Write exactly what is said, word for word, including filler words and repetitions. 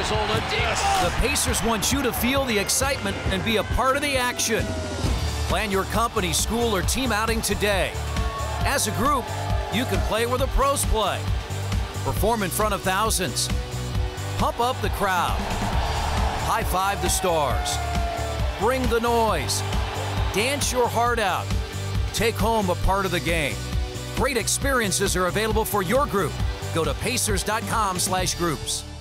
Drizzle to deep. The Pacers want you to feel the excitement and be a part of the action. Plan your company, school, or team outing today. As a group, you can play where the pros play. Perform in front of thousands. Pump up the crowd. High-five the stars. Bring the noise. Dance your heart out. Take home a part of the game. Great experiences are available for your group. Go to pacers dot com slash groups.